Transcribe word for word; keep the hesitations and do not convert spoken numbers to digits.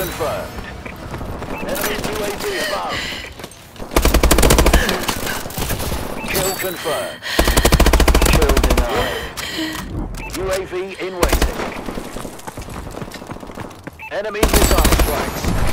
confirmed. Enemy U A V above. Kill confirmed. Kill denied. U A V in waiting. Enemy missile strikes.